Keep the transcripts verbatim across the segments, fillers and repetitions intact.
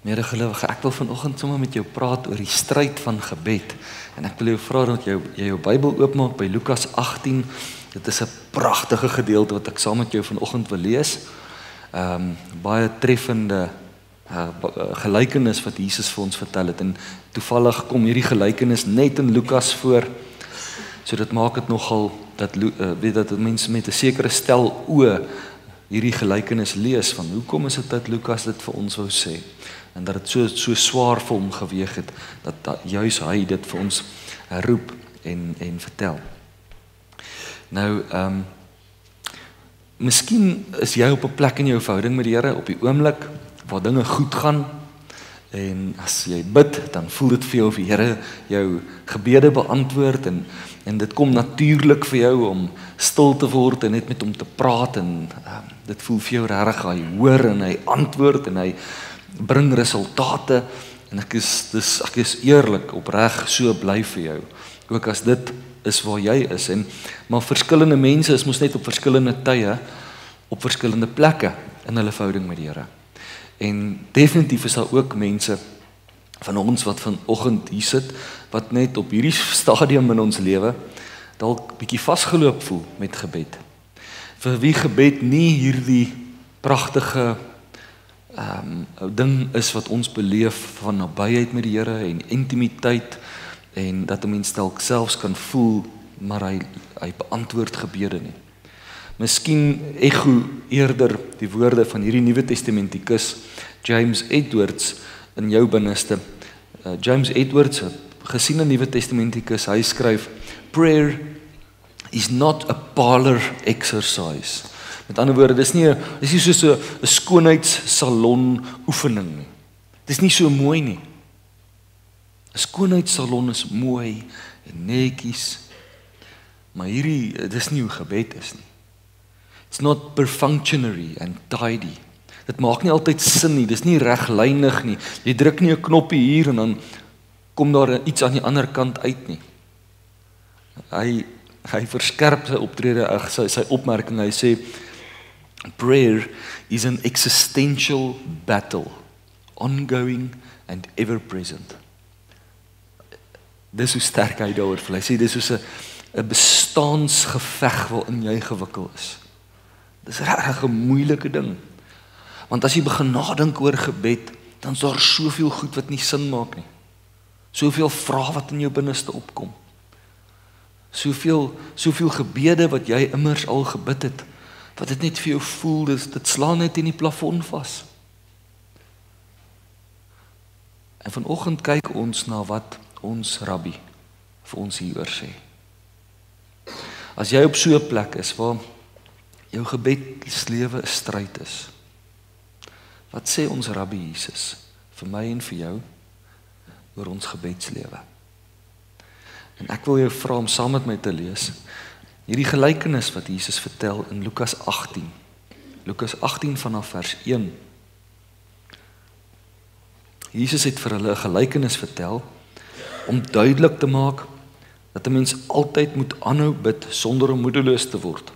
Medegelowige, ek wil vanoggend sommer met jou praat oor die stryd van gebed. En ek wil jou vra dat jy, jy jou Bybel oopmaak by Lukas agttien. Dit is 'n pragtige gedeelte wat ek saam met jou vanoggend wil lees. Ehm um, baie treffende uh, gelykenis wat Jesus vir ons vertel het. En toevallig kom hierdie gelykenis net in Lukas voor. So dit maak dit nogal dat uh, weet dat mense met 'n sekere stel oë hierdie gelykenis lees van hoekom is dit dat Lukas dit vir ons wou sê en dat dit so so swaar vir hom geweeg het dat, dat juis hy dit vir ons roep en en vertel. Nou ehm um, miskien is jy op 'n plek in jou verhouding met die Here op die oomblik waar dinge goed gaan en as jy bid dan voel dit vir jou of die Here jou gebede beantwoord en en dit kom natuurlik vir jou om stil te word en net met hom te praat en uh, dit voel vir jou regtig hy hoor en hy antwoord en hy bring resultate en ek is dis ek is eerlik opreg so bly vir jou ook as dit is waar jy is en maar verskillende mense is mos net op verskillende tye op verskillende plekke in hulle verhouding met die Here. En definitief is daar ook mense van ons wat vanoggend hier sit wat net op hierdie stadium in ons lewe dalk bietjie vasgeloop voel met gebed. Vir wie gebed nie hierdie pragtige ehm um, ding is wat ons beleef van nabyheid met die Here en intimiteit en dat 'n mens dalk selfs kan voel maar hy hy beantwoord gebede nie. Miskien ego eerder die woorde van hierdie Nuwe Testamentikus James Edwards in jou binneste. Uh, James Edwards, gesien 'n Nuwe Testamentikus, hy skryf prayer is not a parlor exercise. Met ander woorde, dis nie 'n dis nie soos 'n 'n skoonheidssalon oefening nie. Dis nie so mooi nie. 'n Skoonheidssalon is mooi en netjies. Maar hierdie dis nie hoe gebed is nie. It's not perfunctory and tidy. Dit maak nie altyd sin nie, dis nie reglynig nie. Jy druk nie 'n knoppie hier en dan kom daar iets aan die ander kant uit nie. Hy hy verskerp sy optrede, sy sy opmerking. Hy sê prayer is an existential battle, ongoing and ever present. Dis hoe sterk hy daaroor voel. Hy sê dis soos 'n 'n bestaansgeveg waarin jy gewikkel is. Dis regtig 'n moeilike ding. Want as jy begin nadink oor gebed, dan is daar soveel goed wat nie sin maak nie. Soveel vrae wat in jou binneste opkom. Soveel soveel gebede wat jy immers al gebid het, wat dit net vir jou voel, dis dit slaan net in die plafon vas. En vanoggend kyk ons na wat ons rabbi vir ons hieroor sê. As jy op so 'n plek is waar jou gebedslewe 'n stryd is, wat sê ons rabbi Jesus vir my en vir jou oor ons gebedslewe? En ek wil jou vra om saam met my te lees hierdie gelykenis wat Jesus vertel in Lukas agttien. Lukas agttien vanaf vers een. Jesus het vir hulle 'n gelykenis vertel om duidelik te maak dat 'n mens altyd moet aanhou bid sonder om moedeloos te word.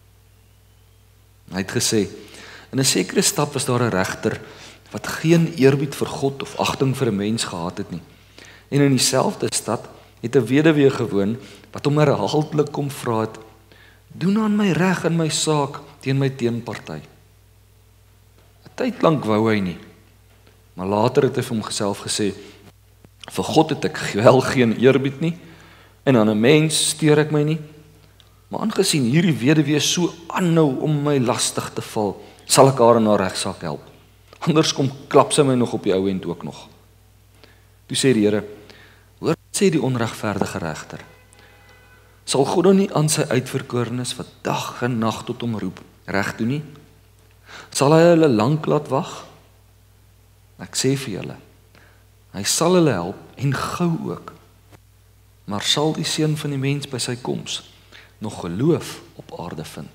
Hy het gesê, in 'n sekere stad was daar 'n regter wat geen eerbied vir God of agting vir 'n mens gehad het nie. En in dieselfde stad het 'n weduwee gewoon wat hom herhaaldelik kom vra het, doen aan my reg in my saak teen my teenparty. 'n Tyd lank wou hy nie, maar later het hy vir homself gesê, vir God het ek wel geen eerbied nie, en aan 'n mens steur ek my nie, maar aangesien hierdie weduwee so aanhou om my lastig te val, sal ek haar in haar regsaak help. Anders kom klap sy my nog op die ou end ook nog. Toe sê die Here, hoor sê die onregverdige regter, sal God dan nie aan sy uitverkorenes wat dag en nag tot hom roep reg doen nie? Sal hy hulle lank laat wag? Ek sê vir julle, hy sal hulle help en gou ook. Maar sal die seun van die mens by sy koms nog geloof op aarde vind?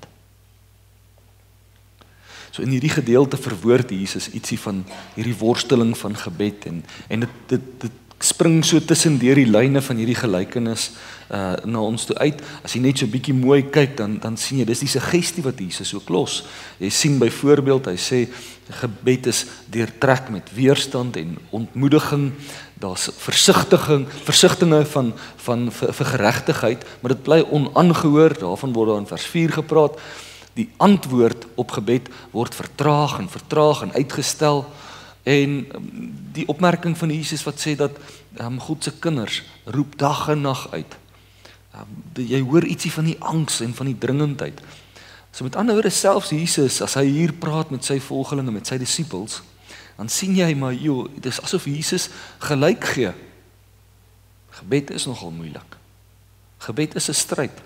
So in hierdie gedeelte verwoord Jesus ietsie van hierdie worsteling van gebed en en dit dit dit Ek spring so tussen deur die lyne van hierdie gelykenis uh, na ons toe uit. As jy net so bietjie mooi kyk, dan dan sien jy dis die suggestie wat Jesus ook los. Jy sien byvoorbeeld, hy sê gebed is deurtrek met weerstand en ontmoediging. Daar's versigtiging, versigtinge van van vir, vir geregtigheid, maar dit bly onaangehoor. Daarvan word daar in vers vier gepraat. Die antwoord op gebed word vertraag en vertraag en uitgestel. En die opmerking van Jesus wat sê dat um, God se kinders roep dag en nag uit. Um, jy hoor ietsie van die angs en van die dringendheid. So met ander woorde, selfs Jesus, as hy hier praat met sy volgelinge, met sy disippels, dan sien jy maar, joh, dit is asof Jesus gelyk gee. Gebed is nogal moeilik. Gebed is 'n stryd.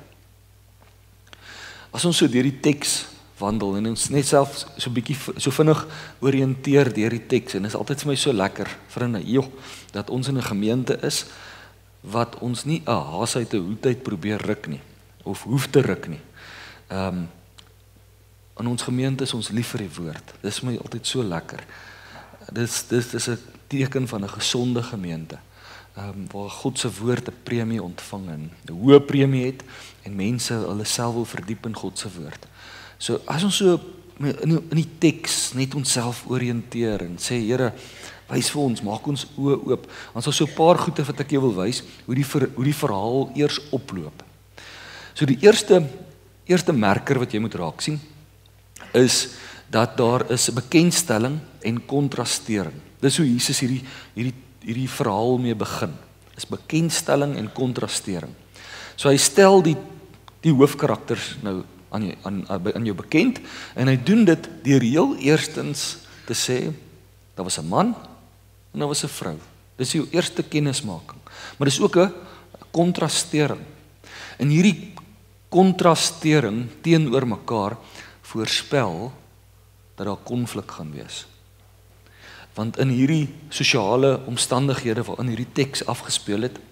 As ons so deur die teks wandel en ons net self so bietjie so vinnig oriënteer deur die teks, en dit is altyd vir my so lekker, vriende, joh, dat ons in 'n gemeente is wat ons nie 'n haas uit 'n hoed uit probeer ruk nie, of hoef te ruk nie. Ehm um, in ons gemeente is ons lief vir die woord. Dis vir my altyd so lekker. Dis dis dis 'n teken van 'n gesonde gemeente. Ehm um, waar God se woord 'n premie ontvang en 'n hoë premie het en mense hulle self wil verdiep in God se woord. So as ons so in die, in die teks net onsself oriënteer en sê, Here, wys vir ons, maak ons oë oop. Ons het so 'n paar goeie wat ek jou wil wys, hoe die ver, hoe die verhaal eers oploop. So die eerste eerste merker wat jy moet raak sien is dat daar is 'n bekendstelling en kontrastering. Dis hoe Jesus hierdie hierdie hierdie verhaal mee begin. Is bekendstelling en kontrastering. So hy stel die die hoofkarakters nou aan jou, aan, aan jou bekend, en hy doen dit deur heel eerstens te sê, daar was 'n man en daar was 'n vrou. Dis jou eerste kennismaking. Maar dis ook 'n kontrastering. En hierdie kontrastering teenoor mekaar voorspel dat daar konflik gaan wees. Want in hierdie sosiale omstandighede waarin hierdie teks afgespeel het,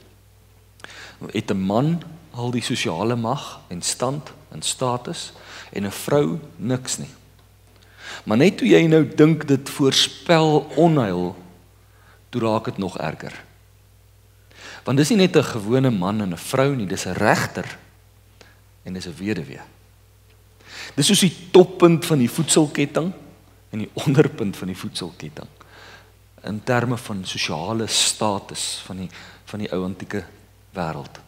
het 'n man al die sosiale mag en stand en status, en 'n vrou niks nie. Maar net toe jy nou dink dit voorspel onheil, toe raak dit nog erger. Want dis nie net 'n gewone man en 'n vrou nie, dis 'n regter en dis 'n weduwee. Dis soos die toppunt van die voedselketting en die onderpunt van die voedselketting in terme van sosiale status van die van die ou antieke wêreld.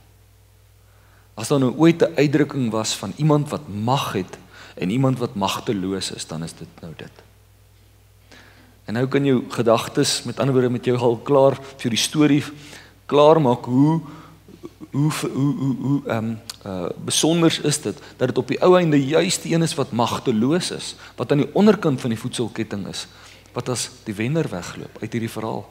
As daar nou ooit 'n uitdrukking was van iemand wat mag het en iemand wat magteloos is, dan is dit nou dit. En nou kan jou gedagtes, met ander woorde, met jou al klaar vir die storie klaar maak hoe hoe hoe hoe hoe ehm um, uh, besonders is dit dat dit op die ou einde juist die een is wat magteloos is, wat aan die onderkant van die voedselketting is, wat as die wenner wegloop uit hierdie verhaal.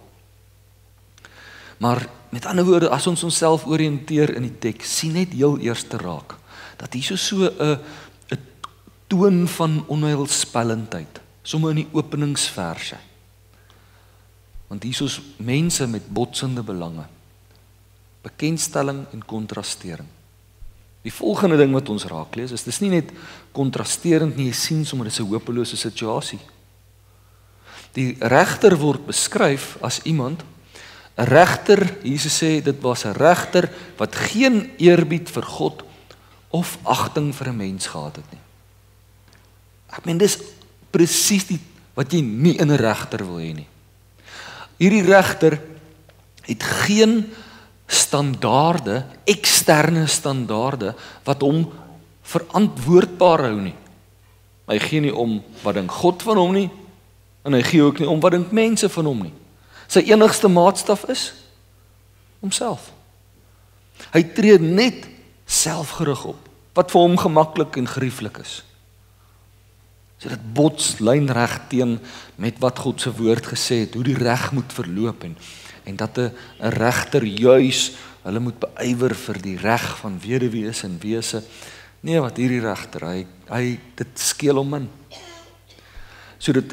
Maar met ander woorde, as ons onsself oriënteer in die teks, sien net heel eers te raak dat hier so 'n 'n toon van onheilspellendheid, sommer in die openingsverse. Want hier is mense met botsende belange, bekendstelling en kontrastering. Die volgende ding wat ons raak lees, is dis nie net kontrasterend nie, jy sien sommer dis 'n hopelose situasie. Die regter word beskryf as iemand, 'n regter, Jesus sê dit was 'n regter wat geen eerbied vir God of agting vir 'n mens gehad het nie. Ek meen dis presies die wat jy nie in 'n regter wil hê nie. Hierdie regter het geen standaarde, eksterne standaarde wat hom verantwoordbaar hou nie. Hy gee nie om wat dink God van hom nie, en hy gee ook nie om wat dink mense van hom nie. Sy enigste maatstaf is homself. Hy tree net selfgerig op, wat vir hom gemaklik en gerieflik is. So dit bots lynreg teen met wat God se woord gesê het, hoe die reg moet verloop en en dat 'n 'n regter juis hulle moet beywer vir die reg van weduwees en wese. Nee, wat hierdie regter, hy hy dit skeel hom in. So dit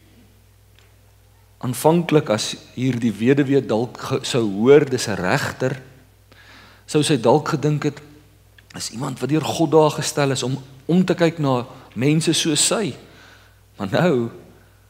aanvanklik as hier die weduwee dalk sou hoor dis 'n regter, sou sy dalk gedink het is iemand wat deur God daar gestel is om om te kyk na mense soos sy. Maar nou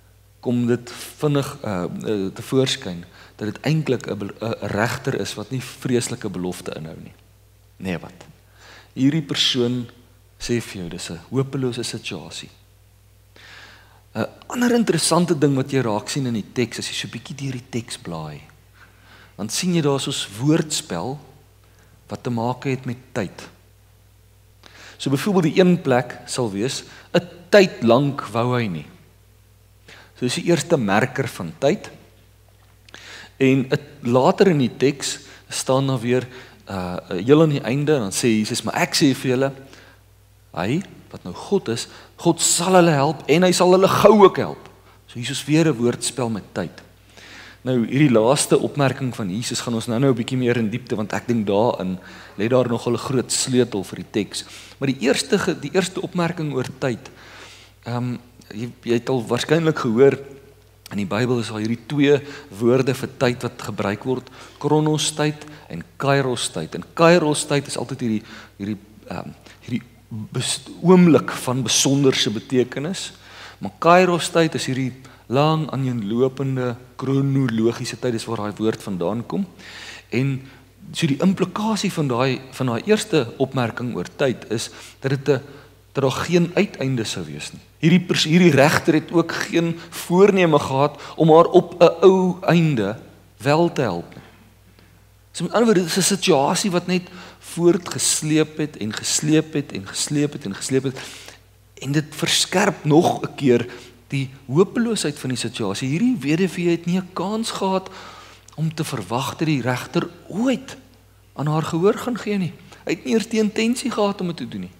kom dit vinnig uh, uh, tevoorskyn dat dit eintlik 'n regter is wat nie vreeslike belofte inhou nie. Nee wat? Hierdie persoon sê vir jou, dis 'n hopelose situasie. 'n Ander interessante ding wat jy raak sien in die teks, as jy so 'n bietjie deur die teks blaai, dan sien jy daar soos woordspel wat te maak het met tyd. So byvoorbeeld die een plek sal wees, 'n tyd lank wou hy nie. So dis die eerste merker van tyd. En het, later in die teks staan daar weer uh, heel aan die einde, dan sê Jesus, maar ek sê vir julle, hy, wat nou God is, God sal hulle help en hy sal hulle gou ook help. So hier is weer 'n woordspel met tyd. Nou hierdie laaste opmerking van Jesus gaan ons nou nou 'n bietjie meer in diepte, want ek dink daarin lê daar nogal 'n groot sleutel vir die teks. Maar die eerste die eerste opmerking oor tyd. Ehm um, jy, jy het al waarskynlik gehoor in die Bybel is daar hierdie twee woorde vir tyd wat gebruik word, Kronos tyd en Kairos tyd. En Kairos tyd is altyd hierdie hierdie ehm um, hierdie oomblik van besonderse betekenis. Maar Kairos tyd is hierdie lang aaneenlopende kronologiese tyd, is waar daai woord vandaan kom. En so die implikasie van daai van daai eerste opmerking oor tyd is dat dit 'n dat daar geen uiteinde sou wees nie. Hierdie hierdie regter het ook geen voorneme gehad om haar op 'n ou einde wel te help nie. So met ander woorde, dit is 'n situasie wat net voortgesleep het en gesleep het en gesleep het en gesleep het. En dit verskerp nog 'n keer die hopeloosheid van die situasie. Hierdie weduwee het nie 'n kans gehad om te verwag dat die regter ooit aan haar gehoor gaan gee nie. Hy het nie eers die intensie gehad om dit te doen nie.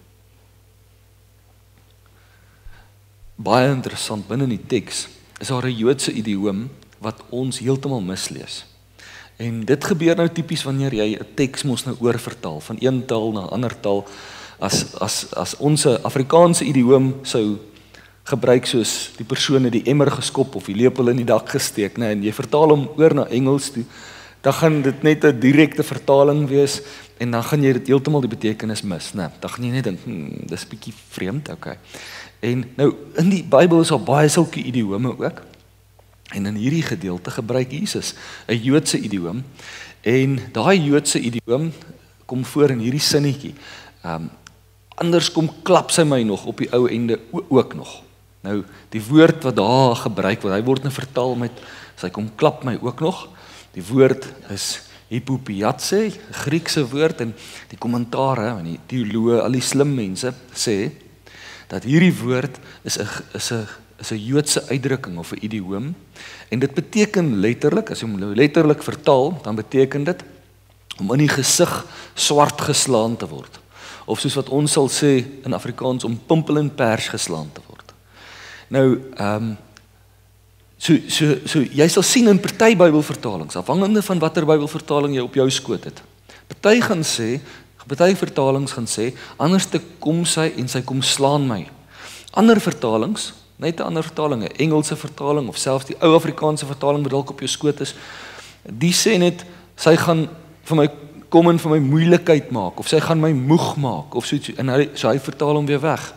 Baie interessant, binne in die teks is daar 'n Joodse idioom wat ons heeltemal mislees. En dit gebeur nou tipies wanneer jy 'n teks mos nou oorvertaal van een taal na 'n ander taal. As as as ons 'n Afrikaanse idioom sou gebruik soos die persoon het die emmer geskop of die lepel in die dak gesteek, nee, en jy vertaal hom oor na Engels toe, dan gaan dit net 'n direkte vertaling wees en dan gaan jy dit heeltemal die betekenis mis, nee. Dan gaan jy net dink, hmm, dis 'n bietjie vreemd, okay. En nou in die Bybel is daar baie sulke idiome ook. En in hierdie gedeelte gebruik Jesus 'n Joodse idioom. En daai Joodse idioom kom voor in hierdie sinnetjie. Um, anders kom klap sy my nog op die ou ende ook nog. Nou die woord wat daar gebruik word, hy word nou vertaal met sy kom klap my ook nog. Die woord is hypopiatse, Griekse woord, en die kommentare en die teoloë, al die slim mense sê dat hierdie woord is 'n is 'n is 'n Joodse uitdrukking of 'n idioom, en dit beteken letterlik, as jy hom letterlik vertaal, dan beteken dit om in die gesig swart geslaan te word, of soos wat ons sal sê in Afrikaans, om pimpel en pers geslaan te word. Nou, ehm um, so so so jy sal sien in party Bybelvertalings, afhangende van watter Bybelvertaling jy op jou skoot het. Party gaan sê, party vertalings gaan sê, anders te kom sy en sy kom slaan my. Ander vertalings, net 'n ander vertaling, 'n Engelse vertaling of selfs die ou Afrikaanse vertaling wat dalk op jou skoot is, die sê net sy gaan vir my kom en vir my moeilikheid maak of sy gaan my moeg maak of so iets, en hy so hy vertaal hom weer weg.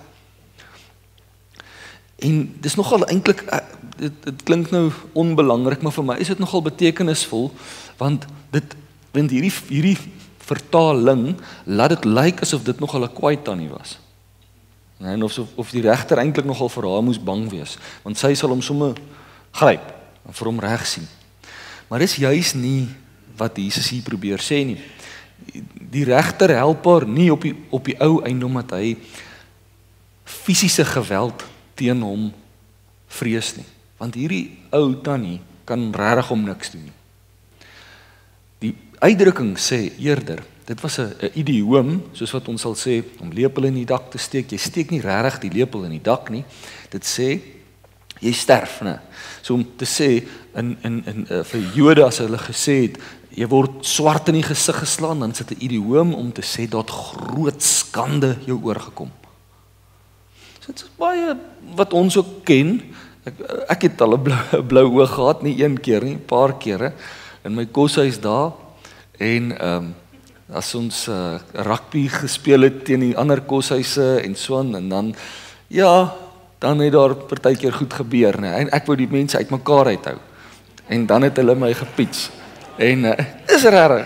En dis nogal eintlik dit, dit klink nou onbelangrik, maar vir my is dit nogal betekenisvol, want dit want hierdie hierdie vertaling laat dit lyk asof dit nogal 'n kwaai tannie was. En of of die regter eintlik nogal vir haar moes bang wees, want sy sal hom sommer gryp en vir hom reg sien. Maar dis juis nie wat Jesus hier probeer sê nie. Die regter help haar nie op die op die ou einde omdat hy fisiese geweld teen hom vrees nie, want hierdie ou tannie kan regtig hom niks doen nie. Die uitdrukking sê eerder, dit was 'n idioom, soos wat ons sal sê, om lepel in die dak te steek. Jy steek nie regtig die lepel in die dak nie. Dit sê jy sterf, né? So om te sê in in in uh, vir Jode as hulle gesê het, jy word swart in die gesig geslaan, dan is dit 'n idioom om te sê dat groot skande jou oorgekom. So dit is baie wat ons ook ken. Ek, ek het al 'n blou, blou oog gehad, nie een keer nie, 'n paar kere in my koshuis daar, en ehm um, as ons uh, rugby gespeel het teen die ander koshuise en so aan, en dan ja, dan het daar partykeer goed gebeur, nee. En ek wou die mense uitmekaar uithou. En dan het hulle my gepiets. En uh, is rarig.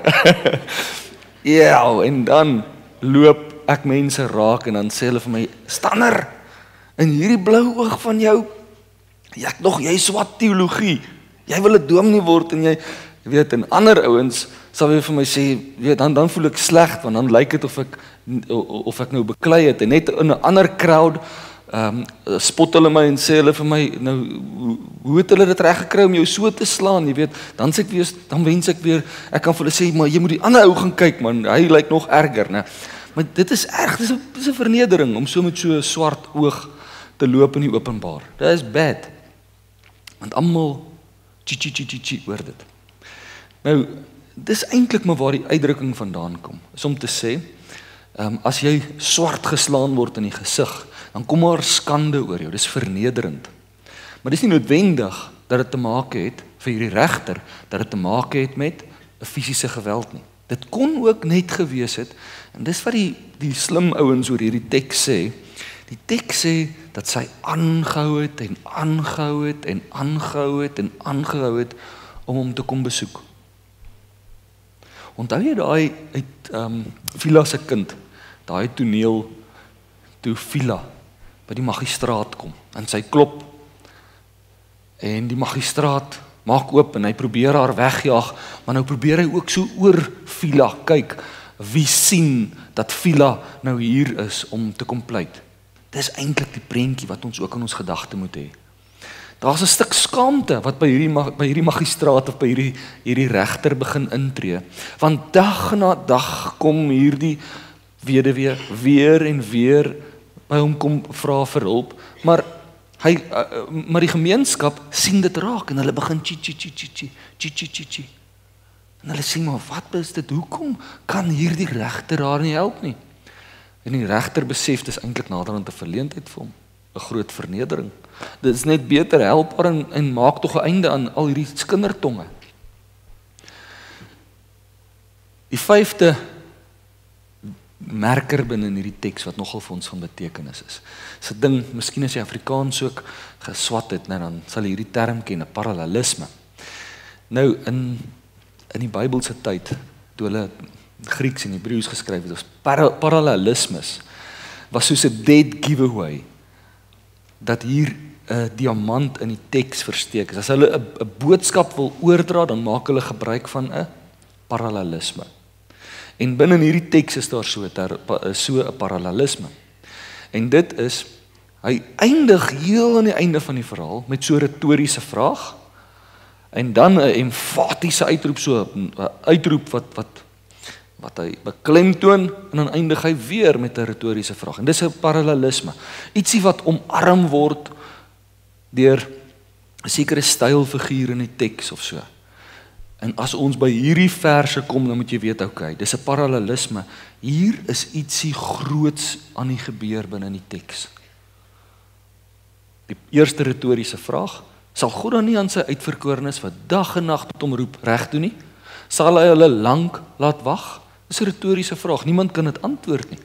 Ja, en dan loop ek mense raak en dan sê hulle vir my, Stanner, in hierdie blou oog van jou, jy het nog, jy swat teologie, jy wil 'n dominee word en jy, jy weet, en ander ouens sal weer vir my sê, weet, dan dan voel ek sleg, want dan lyk dit of ek of ek nou beklei het, en net in 'n ander crowd um, spot hulle my en sê hulle vir my, nou, hoe, hoe het hulle dit reg gekry om jou so te slaan, jy weet, dan sê ek weer, dan wens ek weer, ek kan vir hulle sê, maar jy moet die ander ou gaan kyk, man, hy lyk nog erger, né? Maar dit is erg, dit is 'n, dit is 'n vernedering om so met so 'n swart oog te loop in die openbaar. Dit is bad. Want almal chi chi chi chi chi oor dit. Nou, dis eintlik maar waar die uitdrukking vandaan kom. Is om te sê, um, as jy swart geslaan word in die gesig, dan kom maar skande oor jou. Dis vernederend. Maar dis nie noodwendig dat dit te maak het vir hierdie regter, dat dit te maak het met 'n fisiese geweld nie. Dit kon ook net gewees het, en dis wat die, die slim ouens oor hierdie teks sê, die teks sê dat sy aangehou het en aangehou het en aangehou het en aangehou het om hom te kom besoek. Onthou jy daai uit um, Vila se kind, daai toneel toe Vila by die magistraat kom en sy klop en die magistraat maak oop en hy probeer haar wegjaag, maar nou probeer hy ook so oor Vila kyk, wie sien dat Vila nou hier is om te kom pleit. Dis eintlik die prentjie wat ons ook in ons gedagte moet hê. Daar's 'n stuk skaamte wat by hierdie by hierdie magistraat of by hierdie hierdie regter begin intree. Want dag na dag kom hierdie weduwee weer en weer by hom kom vra vir hulp, maar hy uh, maar die gemeenskap sien dit raak en hulle begin chi chi chi chi chi chi chi chi chi. En hulle sê maar wat is dit? Hoekom kan hierdie regter haar nie help nie? En die regter besef dis eintlik naderhand 'n verleentheid vir hom, 'n groot vernedering. Dit is net beter help haar en, en maak tog 'n einde aan al hierdie skindertonge. Die vyfde merker binne in hierdie teks wat nogal vir ons van betekenis is. Dis 'n ding, miskien as jy Afrikaans ook geswat het, nou dan sal jy hierdie term ken, 'n parallelisme. Nou in in die Bybelse tyd, toe hulle Grieks en Hebreëus geskryf het, was para, parallelismes was soos 'n dead giveaway dat hier 'n diamant in die teks versteek is. As hulle 'n 'n boodskap wil oordra, dan maak hulle gebruik van 'n parallelisme. En binne in hierdie teks is daar so 'n so 'n parallelisme. En dit is, hy eindig heel aan die einde van die verhaal met so 'n retoriese vraag en dan 'n emfatiese uitroep, so 'n uitroep wat wat wat hy beklemtoon en dan eindig hy weer met 'n retoriese vraag. En dis 'n parallelisme. Ietsie wat omarm word deur 'n sekere stylfiguur in die teks of so. En as ons by hierdie verse kom, dan moet jy weet, okay, dis 'n parallelisme. Hier is ietsie groots aan die gebeur binne in die teks. Die eerste retoriese vraag, sal God dan nie aan sy uitverkorenes wat dag en nag tot hom roep reg doen nie? Sal hy hulle lank laat wag? Dis 'n retoriese vraag. Niemand kan dit antwoord nie.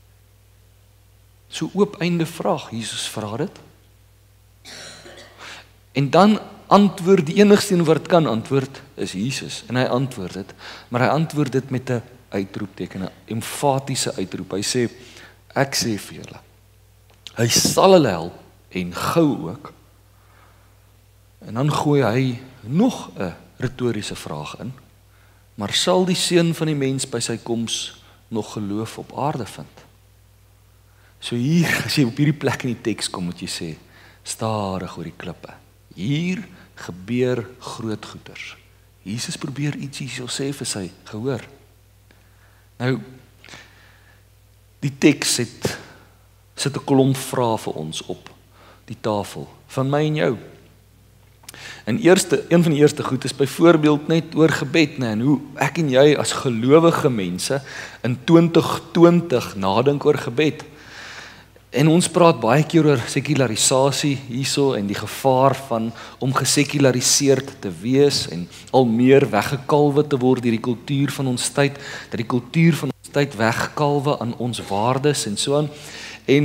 So oop einde vraag. Jesus vra dit. En dan antwoord die enigste een wat kan antwoord is Jesus en hy antwoord dit, maar hy antwoord dit met 'n uitroepteken, 'n emfatiese uitroep. Hy sê ek sê vir julle, hy sal hulle help en gou ook. En dan gooi hy nog 'n retoriese vraag in. Maar sal die seun van die mens by sy koms nog geloof op aarde vind? So hier, as jy op hierdie plek in die teks kom, moet jy sê, stadig oor die klippe. Hier gebeur groot goeders. Jesus probeer iets hier sê vir sy gehoor. Nou, die teks het sit 'n klomp vrae vir ons op die tafel, van my en jou. En eerste, een van die eerste goed is byvoorbeeld net oor gebed, nee, en hoe ek en jy as gelowige mense in twintig twintig nadink oor gebed. En ons praat baie keer oor sekularisasie hierso en die gevaar van om gesekulariseerd te wees en al meer weggekalwe te word deur die kultuur van ons tyd, dat die kultuur van ons tyd wegkalwe aan ons waardes en so aan. En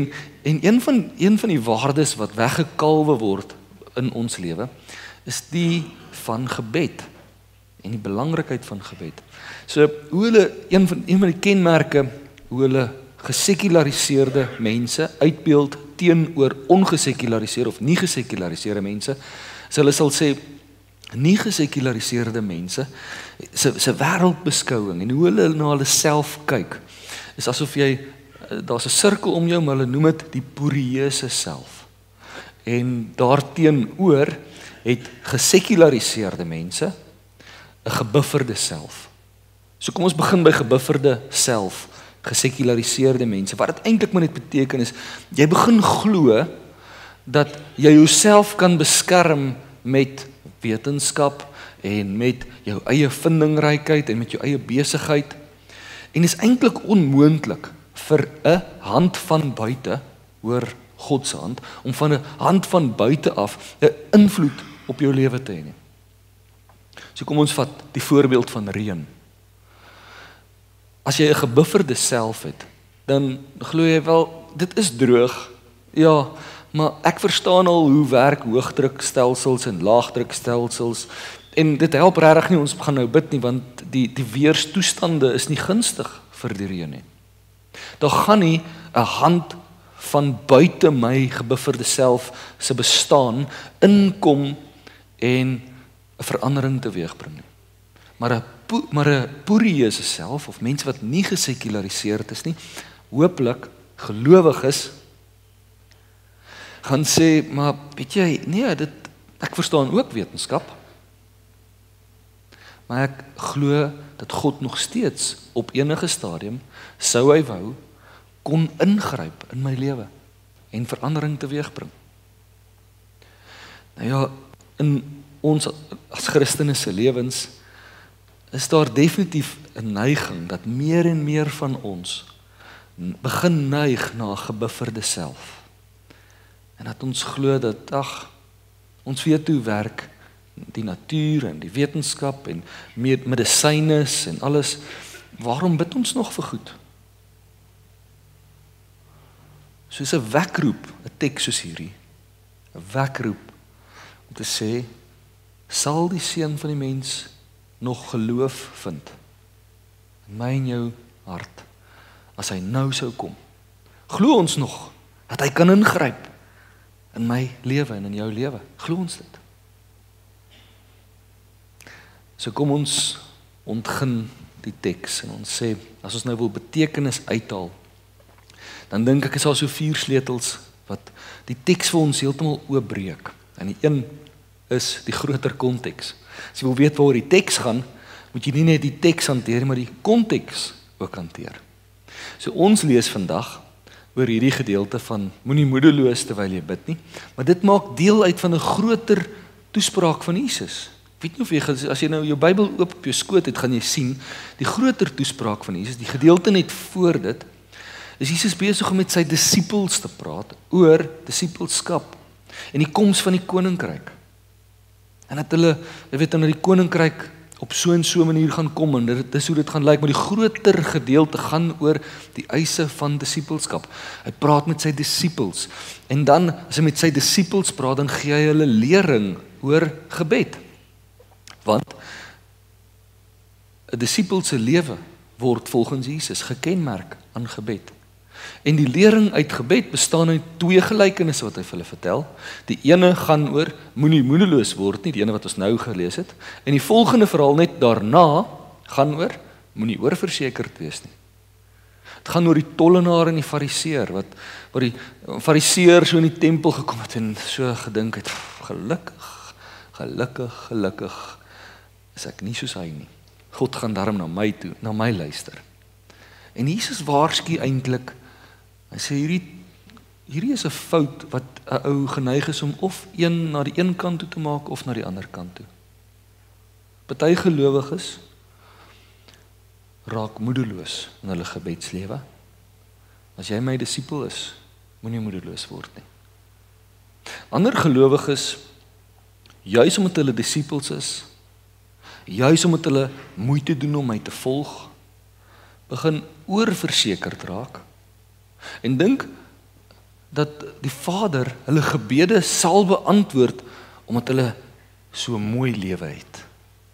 En een van, een van die waardes wat weggekalwe word in ons lewe, is die van gebed. En die belangrikheid van gebed. So, hoe hulle, een van, een van die kenmerke, hoe hulle gesekulariseerde mense uitbeeld teenoor ongesekulariseerde of nie gesekulariseerde mense, so hulle sal sê, nie gesekulariseerde mense, se, se wêreldbeskouing en hoe hulle na hulle self kyk, is asof jy, daar's 'n sirkel om jou, maar hulle noem dit die porieuse self. En daarteenoor het gesekulariseerde mense 'n gebufferde self. So kom ons begin by gebufferde self, gesekulariseerde mense. Wat dit eintlik maar net beteken is, jy begin glo dat jy jouself kan beskerm met wetenskap en met jou eie vindingrykheid en met jou eie besigheid. En is eintlik onmoontlik vir 'n hand van buite, hoor God se hand, om van 'n hand van buite af 'n invloed op jou lewe te hê nie. So kom ons vat die voorbeeld van reën. As jy 'n gebufferde self het, dan glo jy wel, dit is droog, ja, maar ek verstaan al hoe werk hoëdrukstelsels en laagdrukstelsels, en dit help regtig nie, ons gaan nou bid nie, want die, die weerstoestande is nie gunstig vir die reën nie. Daar gaan nie 'n hand van buite my gebufferde self se bestaan inkom en 'n verandering teweegbring nie. Maar 'n maar 'n porieuse self, of mense wat nie gesekulariseerd is nie, hooplik gelowig is, gaan sê, maar weet jy, nee, dit, ek verstaan ook wetenskap, maar ek glo dat God nog steeds op enige stadium, sou hy wou, kon ingryp in my lewe en verandering teweegbring. Nou ja, in ons as Christene se lewens is daar definitief 'n neiging dat meer en meer van ons begin neig na 'n gebufferde self. En dat ons glo dat, ag, ons weet hoe werk die natuur en die wetenskap en medisynes en alles, waarom bid ons nog vir goed? Soos 'n wekroep, 'n teks soos hierdie, 'n wekroep om te sê, sal die seun van die mens nog geloof vind in my en jou hart, as hy nou sou kom? Glo ons nog dat hy kan ingryp in my lewe en in jou lewe? Glo ons dit? So kom ons ontgin die teks en ons sê, as ons nou wil betekenis uithaal, dan dink ek is daar so vier sleutels wat die teks vir ons heeltemal oopbreek. En die een is die groter konteks. As jy wil weet waaroor die teks gaan, moet jy nie net die teks hanteer, maar die konteks ook hanteer. So ons lees vandag oor hierdie gedeelte van moenie moedeloos terwyl jy bid nie, maar dit maak deel uit van 'n groter toespraak van Jesus. Ek weet nie of jy, as jy nou jou Bybel oop op jou skoot het, gaan jy sien die groter toespraak van Jesus, die gedeelte net voor dit, is Jesus besig om met sy disippels te praat oor disippelskap en die koms van die koninkryk. En dat hulle, jy weet, na die koninkryk op so en so 'n manier gaan kom, en dit is hoe dit gaan lyk, maar die groter gedeelte gaan oor die eise van disippelskap. Hy praat met sy disippels, en dan, as hy met sy disippels praat, dan gee hy hulle lering oor gebed. Want 'n disipel se lewe word volgens Jesus gekenmerk aan gebed. En die lering uit gebed bestaan uit twee gelykenisse wat hy vir hulle vertel. Die ene gaan oor moenie moedeloos word nie, die ene wat ons nou gelees het. En die volgende verhaal net daarna gaan oor moenie oorversekerd wees nie. Het gaan oor die tollenaar en die fariseer, wat waar die fariseer so in die tempel gekom het en so gedink het, gelukkig, gelukkig, gelukkig is ek nie soos hy nie. God gaan daarom na my toe, na my luister. En Jesus waarsku eintlik, hy sê hierdie, hierdie is 'n fout wat 'n ou geneig is om of een na die een kant toe te maak of na die ander kant toe. Party gelowiges raak moedeloos in hulle gebedslewe. As jy my disipel is, moenie moedeloos word nie. Ander gelowiges, juis omdat hulle disipels is, juis omdat hulle moeite doen om my te volg, begin oorversekerd raak en dink dat die Vader hulle gebede sal beantwoord omdat hulle so 'n mooi lewe het.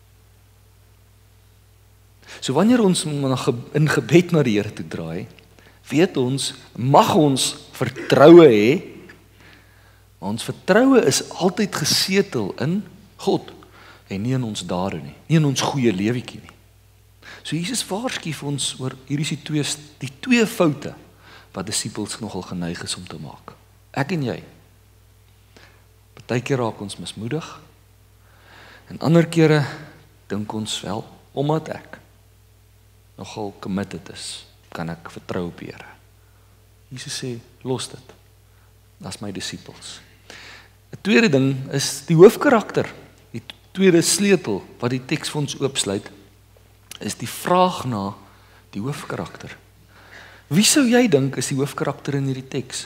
So wanneer ons in gebed na die Here toe draai, weet ons, mag ons vertroue hê, maar ons vertroue is altyd gesetel in God en nie in ons dade nie, nie in ons goeie lewetjie nie. So Jesus waarsku vir ons oor hierdie is die twee, die twee foute wat disippels nogal geneig is om te maak. Ek en jy. Partykeer raak ons mismoedig en ander kere dink ons wel, omdat ek nogal committed is, kan ek vertrou op die Here. Jesus sê, los dit. Dis my disippels. 'n Tweede ding is die hoofkarakter. Die tweede sleutel wat die teks vir ons oopsluit, is die vraag na die hoofkarakter. Wie sou jy dink is die hoofkarakter in hierdie teks?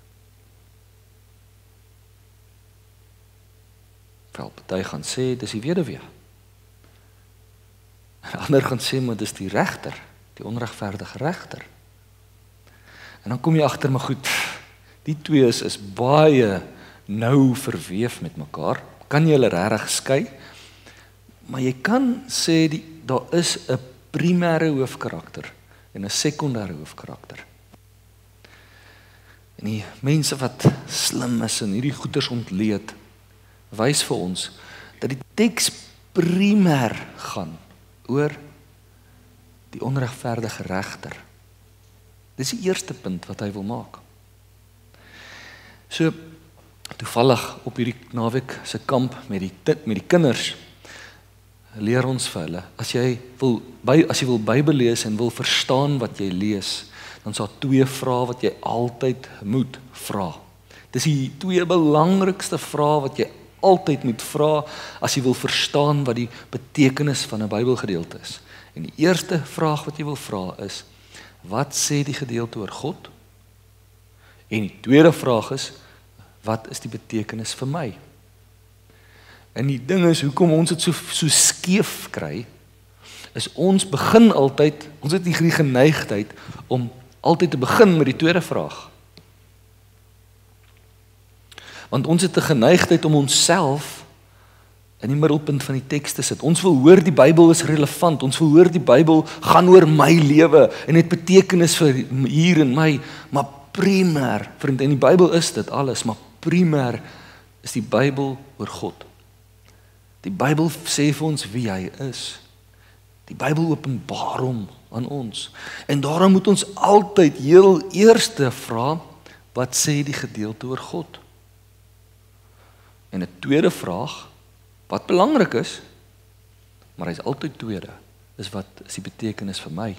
Wel, party gaan sê, dis die weduwee. Ander gaan sê, maar dis die regter, die onregverdige regter. En dan kom jy agter, maar goed, die twee is, is baie nou verweef met mekaar. Kan jy hulle regtig skei? Maar jy kan sê, die, daar is 'n primêre hoofkarakter en 'n sekondêre hoofkarakter. En die mense wat slim is en hierdie goeters ontleed, wys vir ons dat die teks primêr gaan oor die onregverdige regter. Dis die eerste punt wat hy wil maak. So, toevallig op hierdie naweek se kamp met die, met die kinders, leer ons vir hulle, as jy wil, as jy wil Bybel lees en wil verstaan wat jy lees, dan is daar twee vrae wat jy altyd moet vra. Dis die twee belangrikste vrae wat jy altyd moet vra, as jy wil verstaan wat die betekenis van 'n Bybelgedeelte is. En die eerste vraag wat jy wil vra is, wat sê die gedeelte oor God? En die tweede vraag is, wat is die betekenis vir my? En die ding is, hoekom ons dit so, so skeef kry, is ons begin altyd, ons het die geneigtheid om altyd te begin met die tweede vraag. Want ons het 'n geneigtheid om onsself in die middelpunt van die teks te sit. Ons wil hoor die Bybel is relevant, ons wil hoor die Bybel gaan oor my lewe en het betekenis vir hier en my, maar primêr, vriend, en die Bybel is dit alles, maar primêr is die Bybel oor God. Die Bybel sê vir ons wie hy is. Die Bybel openbaar hom aan ons. En daarom moet ons altyd heel eerste vra, wat sê die gedeelte oor God? En 'n tweede vraag, wat belangrik is, maar hy is altyd tweede, is wat is die betekenis vir my?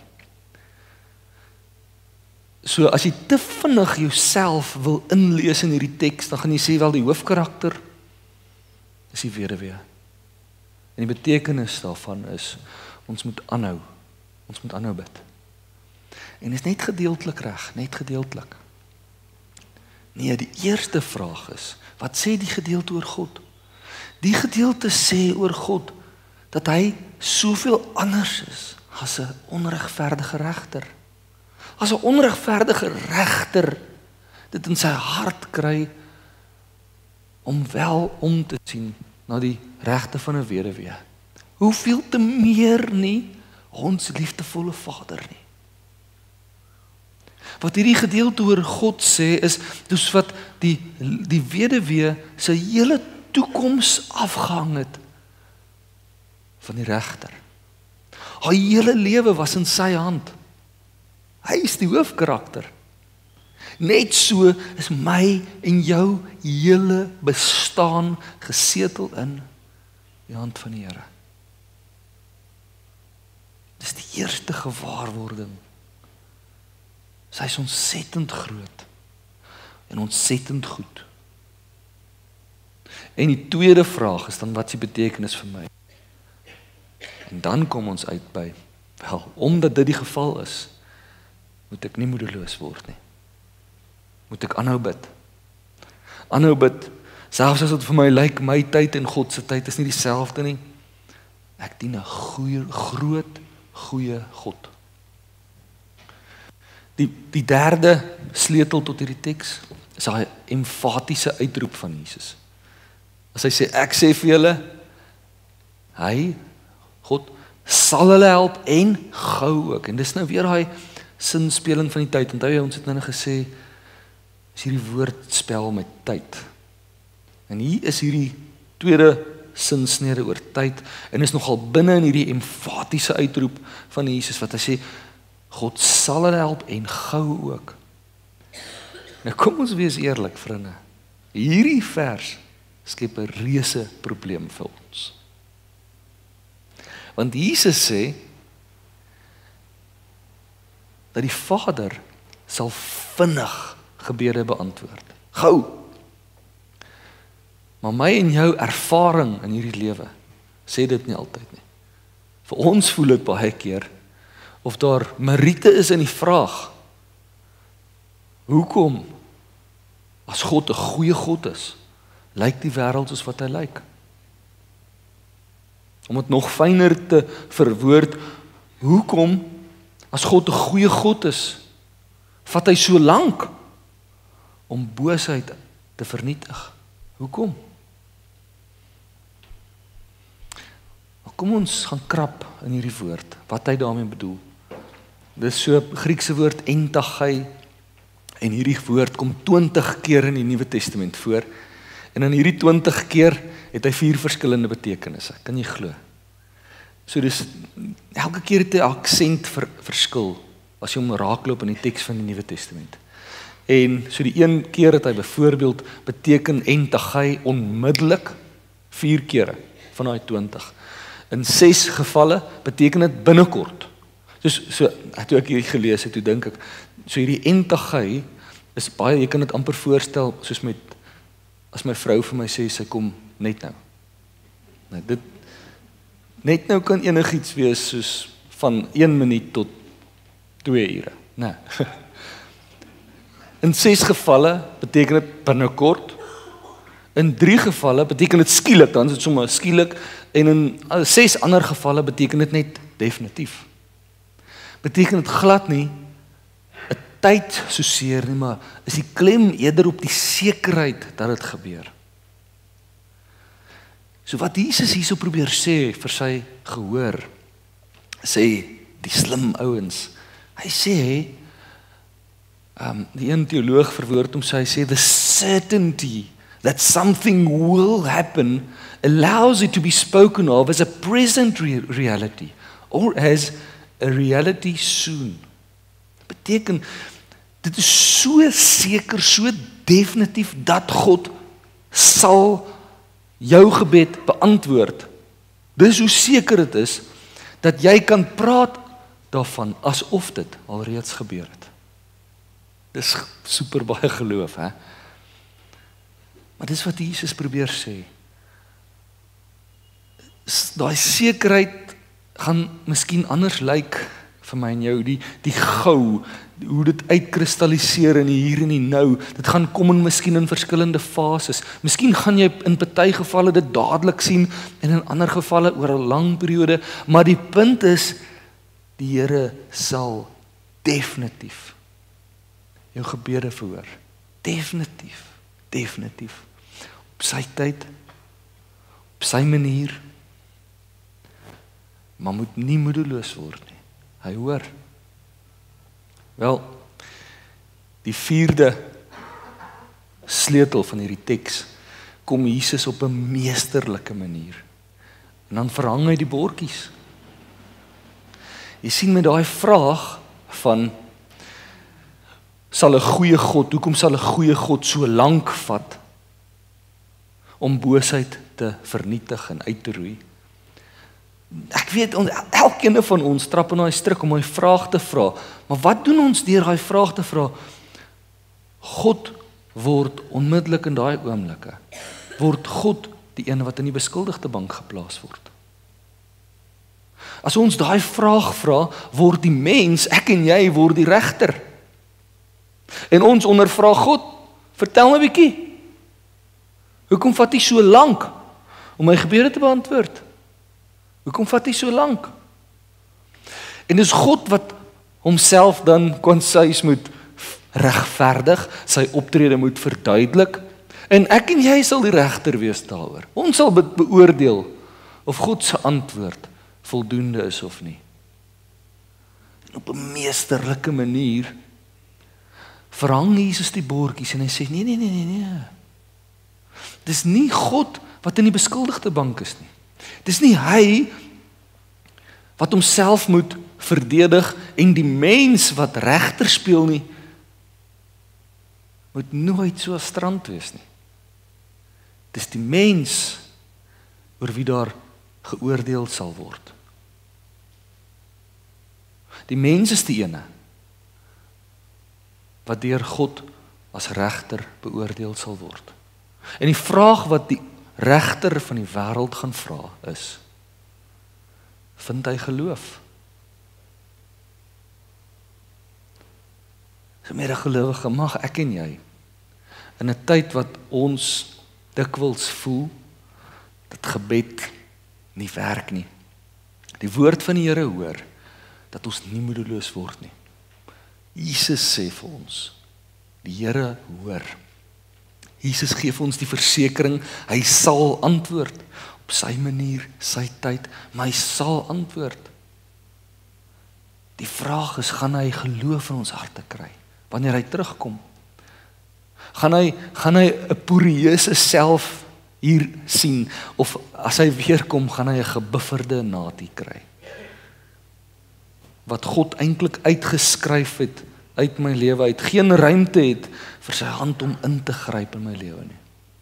So as jy te vinnig jouself wil inlees in hierdie teks, dan gaan jy sê wel die hoofkarakter is die weduwee. En die betekenis daarvan is, ons moet aanhou, ons moet aanhou bid. En is net gedeeltelik reg, net gedeeltelik. Nee, die eerste vraag is, wat sê die gedeelte oor God? Die gedeelte sê oor God, dat hy soveel anders is, as 'n onregverdige regter. As 'n onregverdige regter, dit in sy hart kry, om wel om te sien, na die regte van 'n weduwee. Hoeveel te meer nie, ons liefdevolle Vader nie. Wat hierdie gedeelte oor God sê, is, dus wat die, die weduwee sy hele toekoms afgehang het van die regter. Haar hele lewe was in sy hand. Hy is die hoofkarakter. Net so is my en jou hele bestaan gesetel in die hand van die Here. Dis die eerste gewaarwording. Sy is ontsettend groot en ontsettend goed. En die tweede vraag is dan, wat is die betekenis vir my? En dan kom ons uit by, wel, omdat dit die geval is, moet ek nie moedeloos word nie. Moet ek aanhou bid. Aanhou bid, selfs as dit vir my lyk, my tyd en God se tyd is nie dieselfde nie. Ek dien 'n goeie, groot, goeie God. Die, die derde sleutel tot hierdie teks is daai emfatiese uitroep van Jesus. As hy sê, ek sê vir julle, hy, God, sal hulle help en gou ook. En dis nou weer daai sinspeling van die tyd. Onthou jy, ons het nou gesê, is hierdie woordspel met tyd. En hier is hierdie tweede sinsnede oor tyd, en is nogal binne in hierdie emfatiese uitroep van Jesus, wat hy sê, God sal hulle help en gou ook. Nou kom ons wees eerlik, vriende. Hierdie vers skep 'n reuse probleem vir ons. Want Jesus sê dat die Vader sal vinnig gebede beantwoord. Gou. Maar my en jou ervaring in hierdie lewe sê dit nie altyd nie. Vir ons voel dit baie keer of daar meriete is in die vraag. Hoekom, as God 'n goeie God is, lyk die wêreld soos wat hy lyk? Om dit nog fyner te verwoord, hoekom, as God 'n goeie God is, vat hy so lank om boosheid te vernietig? Hoekom? Kom ons gaan krap in hierdie woord, wat hy daarmee bedoel. Dit is so 'n Griekse woord entagai, en hierdie woord kom twintig keer in die Nuwe Testament voor, en in hierdie twintig keer het hy vier verskillende betekenisse, kan jy glo? So dis, elke keer het hy aksent ver, verskil, as jy hom raakloop in die teks van die Nuwe Testament. En so die een keer het hy byvoorbeeld beteken entagai onmiddellik, vier kere van daai twintig. In ses gevalle beteken dit binnekort. Dus so, toe ek hierdie gelees het, toe dink ek, so hierdie entagai is baie, jy kan dit amper voorstel, soos met, as my vrou vir my sê, sy kom net nou. Nou dit, net nou kan enigiets wees, soos van een minuut tot twee ure. Nee. In ses gevalle beteken dit binnekort. In drie gevalle beteken dit skielik, dan is dit sommer skielik, en in ses ander gevalle beteken dit net definitief. Beteken dit glad nie 'n tyd so seer nie, maar is die klem eerder op die sekerheid dat dit gebeur. So wat Jesus hierso probeer sê vir sy gehoor, sê die slim ouens, hy sê, um, die een teoloog verwoord hom sê, hy sê, the certainty that something will happen allows it to be spoken of as a present re reality or as a reality soon. Beteken, dit is so seker, so definitief dat God sal jou gebed beantwoord. Dis hoe seker dit is dat jy kan praat daarvan asof dit alreeds gebeur het. Dis super baie geloof, hè? Maar dis wat Jesus probeer sê. Daai sekerheid gaan miskien anders lyk vir my en jou, die, die gou, hoe dit uitkristalliseer in die hier en die nou, dit gaan kom in miskien in verskillende fases. Miskien gaan jy in party gevalle dit dadelik sien, en in ander gevalle oor 'n lang periode, maar die punt is, die Here sal definitief jou gebede verhoor. Definitief, definitief. Op sy tyd, op sy manier, maar moet nie moedeloos word nie. Hy hoor. Wel, die vierde sleutel van hierdie teks kom Jesus op 'n meesterlike manier. En dan verhang hy die bordjies. Jy sien met daai vraag van sal 'n goeie God, hoekom sal 'n goeie God so lank vat om boosheid te vernietig en uit te roei? Ek weet, elkeen van ons trap in daai struik om daai vraag te vra, maar wat doen ons deur daai vraag te vra? God word onmiddellik in daai oomblikke, word God die een wat in die beskuldigde bank geplaas word. As ons daai vraag vra, word die mens, ek en jy, word die regter. En ons ondervra God, vertel my 'n bietjie, hoekom vat hy so lank om my gebede te beantwoord? Hoekom vat hy so lank? En dis God wat homself dan konsuis moet regverdig, sy optrede moet verduidelik, en ek en jy sal die regter wees daaroor. Ons sal be- beoordeel of God se antwoord voldoende is of nie. En op 'n meesterlike manier verhang Jesus die bordjies en hy sê, nee, nee, nee, nee, nee. Dis nie God wat in die beskuldigde bank is nie. Dis nie hy wat homself moet verdedig en die mens wat regter speel nie, moet nooit so 'n strand wees nie. Dis die mens oor wie daar geoordeel sal word. Die mens is die ene wat deur God as regter beoordeel sal word. En die vraag wat die regter van die wêreld gaan vra is, vind hy geloof? So medegelowige, mag ek en jy in 'n tyd wat ons dikwels voel dat gebed nie werk nie, die woord van die Here hoor dat ons nie moedeloos word nie. Jesus sê vir ons, die Here hoor. Jesus gee vir ons die versekering, hy sal antwoord op sy manier, sy tyd, maar hy sal antwoord. Die vraag is, gaan hy geloof in ons harte kry wanneer hy terugkom? Gaan hy gaan hy 'n poreuse self hier sien, of as hy weer kom, gaan hy 'n gebufferde natie kry? Wat God eintlik uitgeskryf het uit my lewe uit, geen ruimte het vir sy hand om in te gryp in my lewe nie.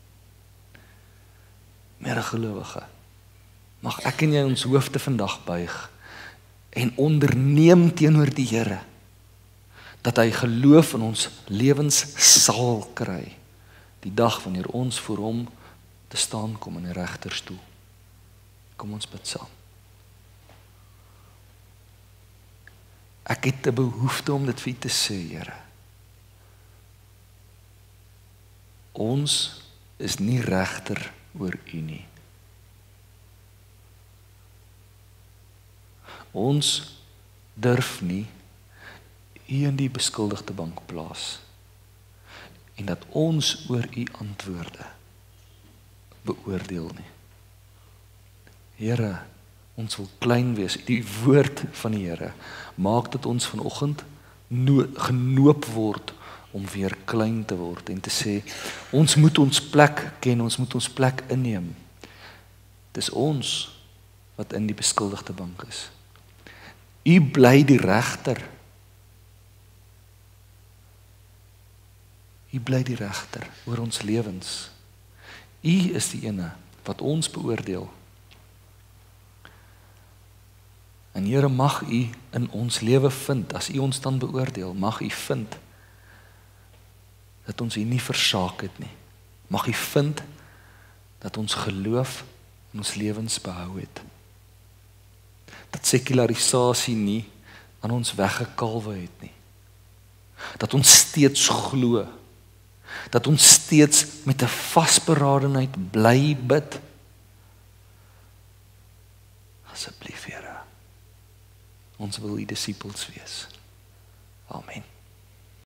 Medegelowige, mag ek en jy ons hoofde vandag buig en onderneem teenoor die Here dat hy geloof in ons lewens sal kry die dag wanneer ons voor hom te staan kom in die regterstoel. Kom ons bid saam. Ek het 'n behoefte om dit vir u te sê, Here. Ons is nie regter oor u nie. Ons durf nie u in die beskuldigde bank plaas en dat ons oor u antwoorde beoordeel nie. Here, ons wil klein wees. Die woord van die Here maak dat ons vanoggend no- genoop word om weer klein te word en te sê, ons moet ons plek ken, ons moet ons plek inneem. Dis ons wat in die beskuldigde bank is. U bly die regter. U bly die regter oor ons lewens. U is die ene wat ons beoordeel. En Here, mag u in ons lewe vind, as u ons dan beoordeel, mag u vind dat ons u nie versaak het nie. Mag u vind dat ons geloof in ons lewens behou het. Dat sekularisasie nie aan ons weggekalwe het nie. Dat ons steeds glo. Dat ons steeds met 'n vasberadenheid bly bid. Asseblief, Here. Ons wil u disippels wees. Amen.